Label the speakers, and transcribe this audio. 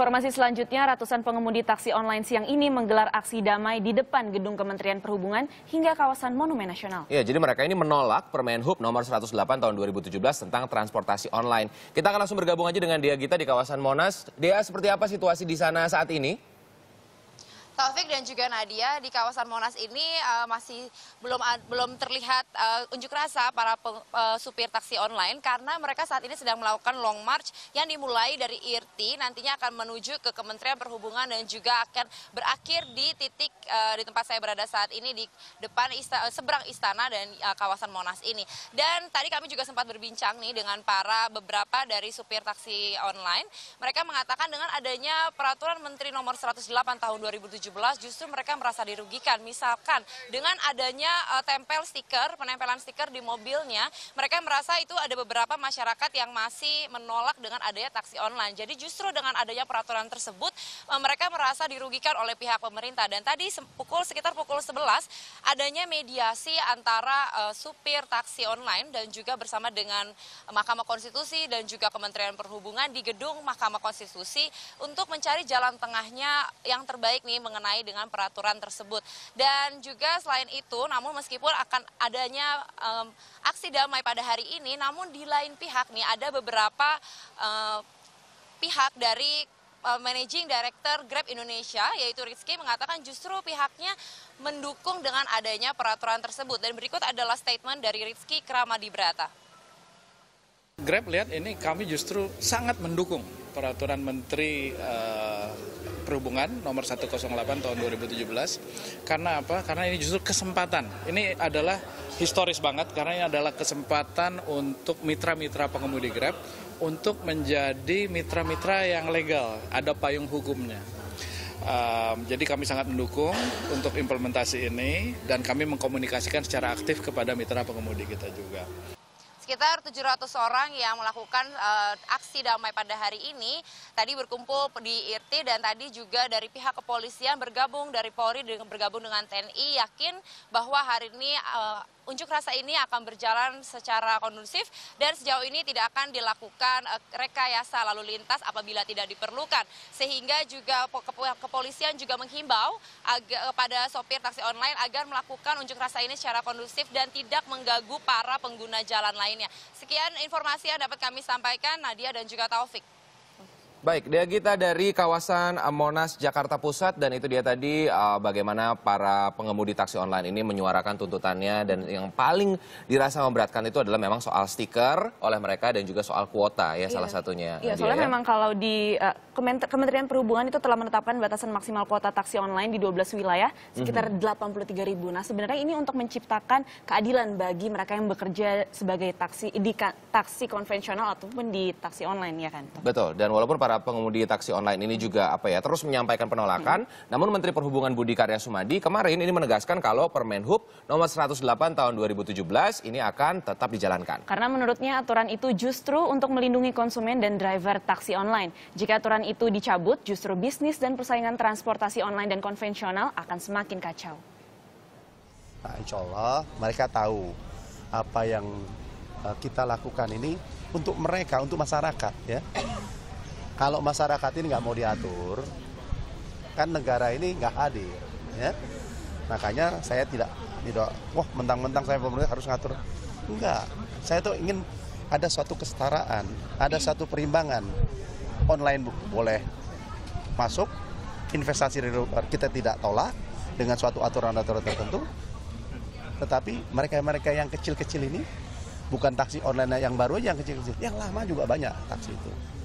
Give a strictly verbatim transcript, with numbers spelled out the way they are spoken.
Speaker 1: Informasi selanjutnya, ratusan pengemudi taksi online siang ini menggelar aksi damai di depan Gedung Kementerian Perhubungan hingga kawasan Monumen Nasional.
Speaker 2: Ya, jadi mereka ini menolak Permenhub nomor seratus delapan tahun dua ribu tujuh belas tentang transportasi online. Kita akan langsung bergabung aja dengan Dea Gita di kawasan Monas. Dea, seperti apa situasi di sana saat ini?
Speaker 3: Taufik dan juga Nadia, di kawasan Monas ini uh, masih belum uh, belum terlihat uh, unjuk rasa para peng, uh, supir taksi online karena mereka saat ini sedang melakukan long march yang dimulai dari I R T, nantinya akan menuju ke Kementerian Perhubungan dan juga akan berakhir di titik uh, di tempat saya berada saat ini di depan ista, uh, seberang istana dan uh, kawasan Monas ini. Dan tadi kami juga sempat berbincang nih dengan para beberapa dari supir taksi online. Mereka mengatakan dengan adanya peraturan Menteri nomor seratus delapan tahun dua ribu tujuh belas justru mereka merasa dirugikan. Misalkan dengan adanya uh, tempel stiker, penempelan stiker di mobilnya, mereka merasa itu ada beberapa masyarakat yang masih menolak dengan adanya taksi online. Jadi justru dengan adanya peraturan tersebut, uh, mereka merasa dirugikan oleh pihak pemerintah. Dan tadi pukul sekitar pukul sebelas adanya mediasi antara uh, supir taksi online dan juga bersama dengan Mahkamah Konstitusi dan juga Kementerian Perhubungan di gedung Mahkamah Konstitusi untuk mencari jalan tengahnya yang terbaik nih mengenai dengan peraturan tersebut. Dan juga selain itu, namun meskipun akan adanya um, aksi damai pada hari ini, namun di lain pihak nih ada beberapa uh, pihak dari uh, Managing Director Grab Indonesia, yaitu Rizky, mengatakan justru pihaknya mendukung dengan adanya peraturan tersebut. Dan berikut adalah statement dari Rizky Kramadibrata.
Speaker 4: Grab lihat ini kami justru sangat mendukung peraturan Menteri uh, Perhubungan nomor seratus delapan tahun dua ribu tujuh belas. Karena apa? Karena ini justru kesempatan. Ini adalah historis banget karena ini adalah kesempatan untuk mitra-mitra pengemudi Grab untuk menjadi mitra-mitra yang legal, ada payung hukumnya. Um, jadi kami sangat mendukung untuk implementasi ini dan kami mengkomunikasikan secara aktif kepada mitra pengemudi kita juga.
Speaker 3: Sekitar tujuh ratus orang yang melakukan uh, aksi damai pada hari ini tadi berkumpul di I R T dan tadi juga dari pihak kepolisian bergabung dari Polri dengan bergabung dengan T N I yakin bahwa hari ini uh, unjuk rasa ini akan berjalan secara kondusif dan sejauh ini tidak akan dilakukan uh, rekayasa lalu lintas apabila tidak diperlukan. Sehingga juga kepolisian juga menghimbau agar, pada sopir taksi online agar melakukan unjuk rasa ini secara kondusif dan tidak mengganggu para pengguna jalan lain. Sekian informasi yang dapat kami sampaikan, Nadia dan juga Taufik.
Speaker 2: Baik, Dea Gita dari kawasan Monas, Jakarta Pusat, dan itu dia tadi uh, bagaimana para pengemudi taksi online ini menyuarakan tuntutannya dan yang paling dirasa memberatkan itu adalah memang soal stiker oleh mereka dan juga soal kuota ya, iya. Salah satunya.
Speaker 1: Iya, soalnya ya? Memang kalau di uh, Kementerian Perhubungan itu telah menetapkan batasan maksimal kuota taksi online di dua belas wilayah sekitar mm-hmm. delapan puluh tiga ribu. Nah, sebenarnya ini untuk menciptakan keadilan bagi mereka yang bekerja sebagai taksi di taksi konvensional ataupun di taksi online ya kan.
Speaker 2: Betul, dan walaupun para pengemudi taksi online ini juga apa ya terus menyampaikan penolakan, hmm. namun Menteri Perhubungan Budi Karya Sumadi kemarin ini menegaskan kalau Permenhub nomor seratus delapan tahun dua ribu tujuh belas ini akan tetap dijalankan.
Speaker 1: Karena menurutnya aturan itu justru untuk melindungi konsumen dan driver taksi online. Jika aturan itu dicabut, justru bisnis dan persaingan transportasi online dan konvensional akan semakin kacau.
Speaker 5: Nah, insya Allah mereka tahu apa yang uh, kita lakukan ini untuk mereka, untuk masyarakat ya. Kalau masyarakat ini nggak mau diatur, kan negara ini nggak hadir, ya. Makanya saya tidak, tidak, wah mentang-mentang saya pemerintah harus ngatur. Enggak, saya tuh ingin ada suatu kesetaraan, ada satu perimbangan. Online boleh masuk, investasi kita tidak tolak dengan suatu aturan-aturan tertentu. Tetapi mereka-mereka yang kecil-kecil ini, bukan taksi online yang baru aja yang kecil-kecil, yang lama juga banyak taksi itu.